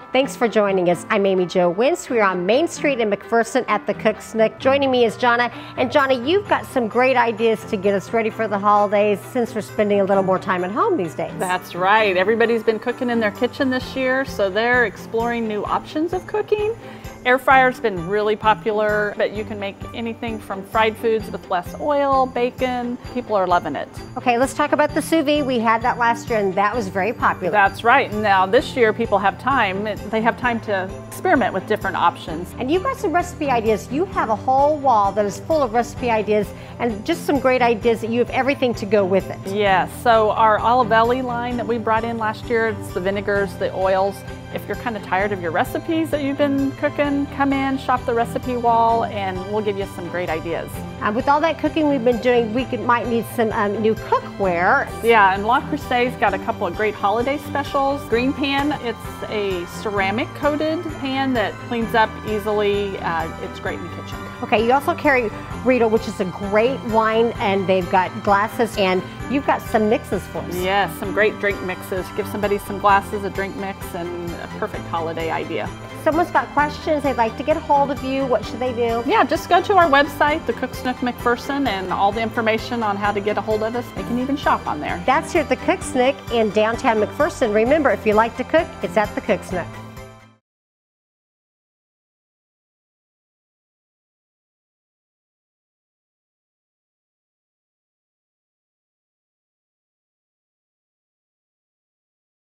Thanks for joining us. I'm Amy Jo Wentz. We're on Main Street in McPherson at the Cook's Nook. Joining me is Jonna. And Jonna, you've got some great ideas to get us ready for the holidays since we're spending a little more time at home these days. That's right. Everybody's been cooking in their kitchen this year, so they're exploring new options of cooking. Air fryer's been really popular, but you can make anything from fried foods with less oil, bacon. People are loving it. Okay, let's talk about the sous vide. We had that last year and that was very popular. That's right. Now this year people have time. They have time to experiment with different options. And you've got some recipe ideas. You have a whole wall that is full of recipe ideas and just some great ideas that you have everything to go with it. Yes, so our Olivelli line that we brought in last year, it's the vinegars, the oils. If you're kind of tired of your recipes that you've been cooking, come in, shop the recipe wall, and we'll give you some great ideas. With all that cooking we've been doing, we might need some new cookware. Yeah, and La Cruce's got a couple of great holiday specials. Green pan, it's a ceramic coated pan that cleans up easily. It's great in the kitchen. Okay, you also carry Rito, which is a great wine, and they've got glasses, and you've got some mixes for us. Yes, some great drink mixes. Give somebody some glasses, a drink mix, and a perfect holiday idea. Someone's got questions, they'd like to get a hold of you, what should they do? Yeah, just go to our website, the Cook's Nook McPherson, and all the information on how to get a hold of us. They can even shop on there. That's here at the Cook's Nook in downtown McPherson. Remember, if you like to cook, it's at the Cook's Nook.